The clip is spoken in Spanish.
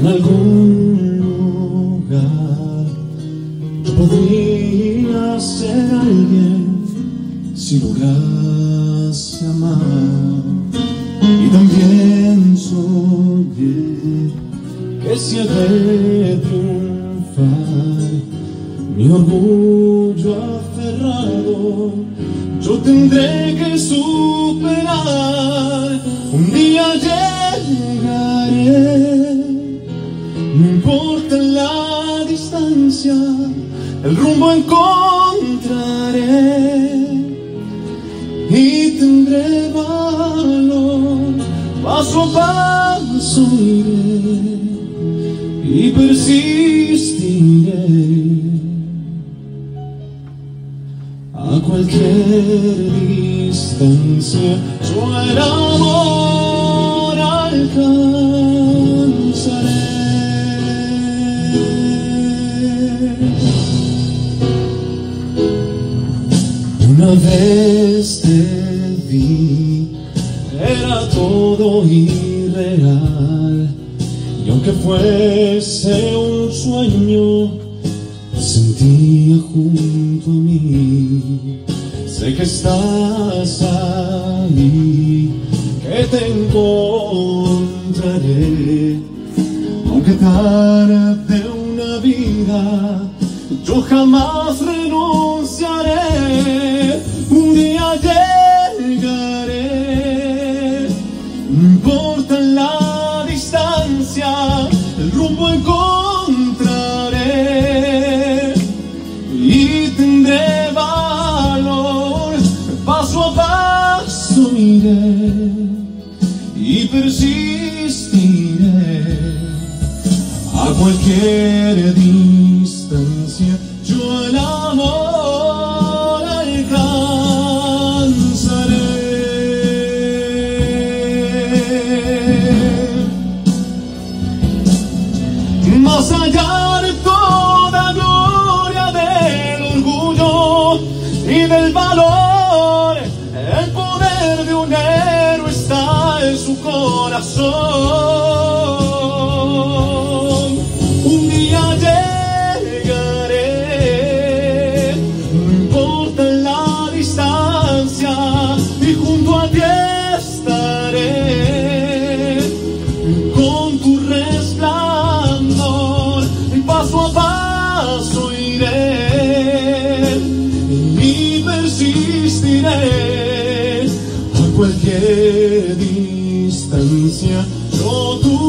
algún lugar yo podría ser alguien si lograse amar. Y también soñé que si he de triunfar, mi orgullo aferrado yo tendré que superar. Un día llegaré, no importa la distancia, el rumbo encontraré y tendré valor. Paso a paso iré y persistiré. A cualquier distancia yo el amor alcanzaré. Una vez te vi, era todo irreal, y aunque fuese un sueño, te sentía junto a mí. Sé que estás ahí, que te encontraré, aunque tarde una vida, yo jamás renunciaré. Un día llegaré, no importa la distancia, el rumbo encontraré y tendré valor. Paso a paso iré y persistiré. A cualquier distancia yo el amor alcanzaré. Más allá de toda gloria del orgullo y del valor, el poder de un héroe está en su corazón. Un día llegaré, no importa la distancia, y junto a ti estaré con tu resplandor. Y paso a paso iré y persistiré. A cualquier distancia yo tu